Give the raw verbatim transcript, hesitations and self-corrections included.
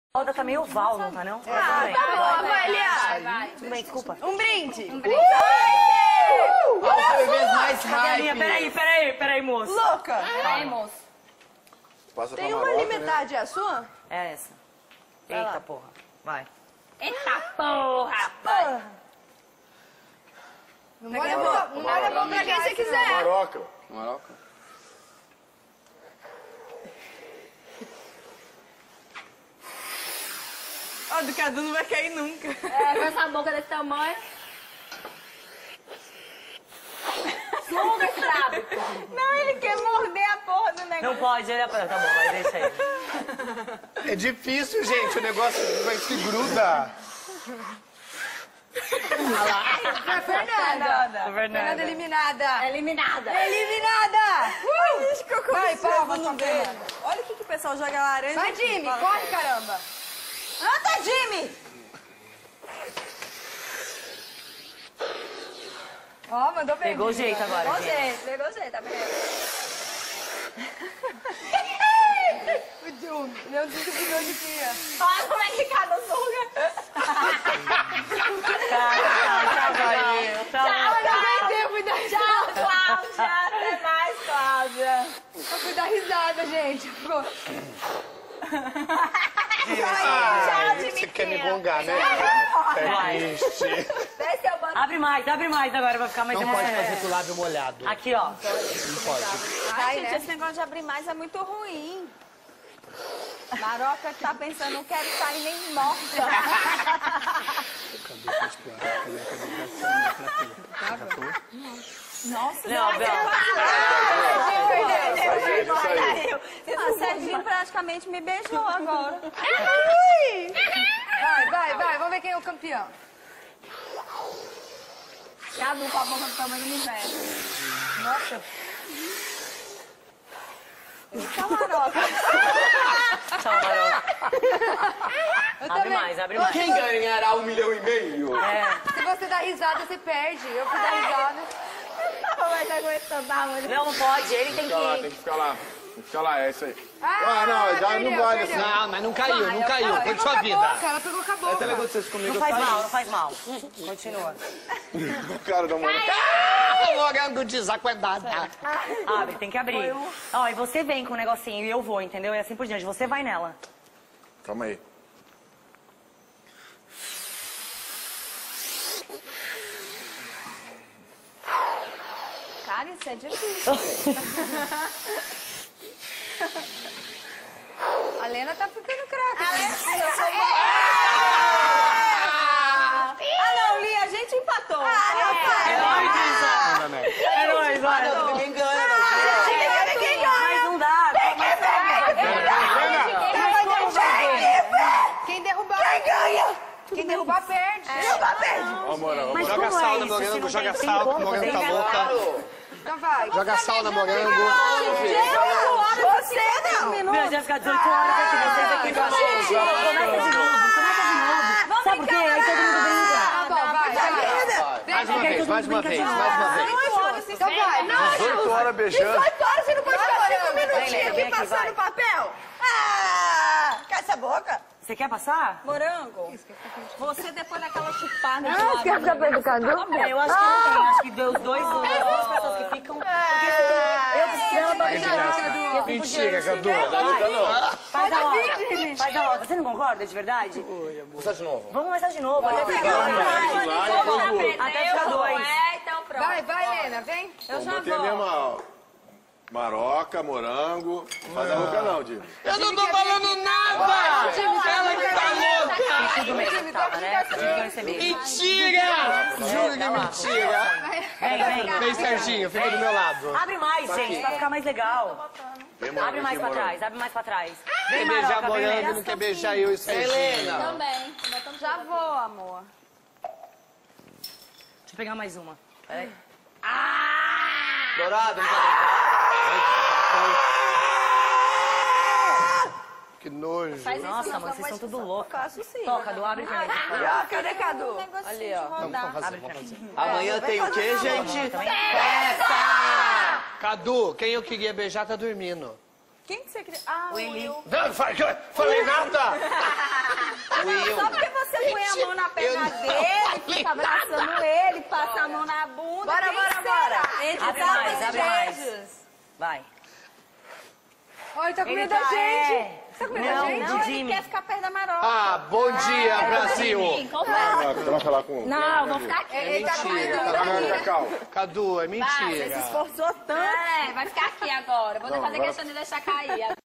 A roda tá meio oval, não tá não? Ah, tá bom, vai, vai, vai. Tudo bem, desculpa. Um brinde. Um brinde. Uh! Cada vez mais hype. Peraí, peraí, peraí, moço. Louca. Peraí, moço. Passa Tem pra uma Maroca, metade, né? é a sua? É essa. Eita porra. Vai. Eita porra, pai. Não molha a boca, não molha a boca pra quem você quiser. Maroca. Maroca. Ó, do Cadu não vai cair nunca. É, com essa boca desse tamanho. Suga esse lábio. Não, ele quer morder a porra do negócio. Não pode, ele é... Tá bom, vai, deixa aí. É difícil, gente, o negócio vai se gruda. Olha lá. Foi Fernanda. Foi Fernanda. Fernanda eliminada. Eliminada. Eliminada. Uh! Vai, palmas pra ver. Fernanda. Olha o que, que o pessoal joga laranja. Vai, Jimmy, Fala, corre, caramba. Anda, Jimmy. Ó, mandou bem. Pegou o jeito agora, Pegou o gente. jeito, pegou o jeito, tá vendo? Meu Deus do céu, de tia. Olha como é que cada suga. Tchau, eu não aguentei, eu fui dar risada. Tchau, Cláudia. Até mais, Cláudia. Eu fui dar risada, gente. Ficou... Ai, você quer me gongar, né? É triste. Desce seu banco. Abre mais, abre mais agora, vai ficar mais Não pode emocionante. fazer com o lábio molhado. Aqui, ó. Não pode. Ai, Gente, né? esse negócio de abrir mais é muito ruim. Maroca que tá pensando, não quero sair nem morta. Nossa, Não, não, Bel. Ah, Serginho praticamente me beijou agora. Vai, vai, vai. Vamos ver quem é o campeão. Cadu com a boca do tamanho do universo. Nossa. Tchau, Maroca. Tchau, Maroca. Eu Abre também. mais, abre mais. Quem ganhará um milhão e meio? É. Se você dá risada, você perde. Eu fui dar risada. Não vai aguentar, mas... Não, não pode, ele tem Fica lá, que tem ir. que ficar lá. Tem que ficar lá, é isso aí. Ah, Ah, não, já perdeu, não vale perdeu. assim. Não, mas não caiu, não caiu. Ela Foi de pegou sua com a vida. boca, ela pegou com a boca. Até legal vocês comigo. Não faz mal, não faz mal. Continua. O cara da Maroca. Ah, morango desacuedada. Abre, tem que abrir. Ó, e você vem com o negocinho e eu vou, entendeu? E assim por diante. Você vai nela. Calma aí. Cara, isso é difícil. A Lena tá ficando craque. Ah, não, Li, a gente empatou. É nóis, Isa. É nóis, vai. Ninguém ganha. Mas não dá. Quem derrubar... Quem ganha? Quem derrubar, perde. Derrubar, perde. Ó, moral, Mas Joga como sal é no isso? morango, Se não joga tem- tem sal, como que o morango fazer tá isso? louca. Então vai. Joga sal no morango. Você não. Meu, já fica dezoito horas aqui, vocês aqui pra gente. Começa de novo, começa de novo. Sabe por quê? Aí todo mundo brinca. Tá bom, vai. vai. Mais uma vez, mais uma vez, mais uma vez. Então vai. Não, dezoito horas beijando. horas você não pode ficar cinco Vem, minutinhos Lena, vem aqui aqui, passando vai. papel. Ah, cala essa boca. Você quer passar? Morango, você depois daquela chupada de Ah, lado, você quer ficar perto do Cadu? Eu acho que não tem, acho que deu os dois, as duas pessoas que ficam. Eu preciso pra beijar. Mentira, Cadu. Faz a roda. Faz a roda. Você não concorda de verdade? Começar de novo. Vamos começar de novo. Até ficar dois. Até ficar dois. É, então pronto. Vai, vai, Lena, vem. eu já Vamos ter a vou. mesma Maroca, morango. Faz a boca não, Dino. Eu não tô falando nada! Ela que tá louca! Tudo mesmo que tava, né? Você tinha que receber. Mentira! Juro que é mentira. Vem, vem. Vem, Serginho, fica do meu lado. Abre mais, gente, pra ficar mais legal. Vem, morango, Abre mais aqui, pra morango. trás, abre mais pra trás. Quer Vem, beijar Maroca, vem, morango, Lena. não quer beijar eu e Serginho. Helena! Também. Já vou, amor. Deixa eu pegar mais uma. Peraí. Dourado, não tá Que nojo. Faz isso Nossa, não, mano, vocês são tudo loucos. faço sim. Toca, do abre pra mim. Ah, cadê Cadu? Ali, ó. Vamos fazer, vamos fazer. Amanhã tem o quê, gente? Cadu, quem eu queria beijar tá dormindo. Quem que você queria? Ah, o Eli. Will. Não, falei, falei nada! a mão na perna dele, fica abraçando ele, passa a mão na bunda. Bora, Quem bora, será? bora. Entre Abre mais, mais abre mais. beijos. Vai. Ai, tá com Ele medo da tá- gente. é. Tá com medo da Não, gente? Não, ele Jimmy. quer ficar perto da Maroca. Ah, bom dia, Brasil. Maroca, troca lá com... Não, vou ficar aqui. Ele tá com medo Mentira. da Cacau, gente. Cacau. Cadu, é Vai, você se mentira. esforçou tanto. É, vai ficar aqui agora. Vou Não, fazer agora- questão de deixar cair.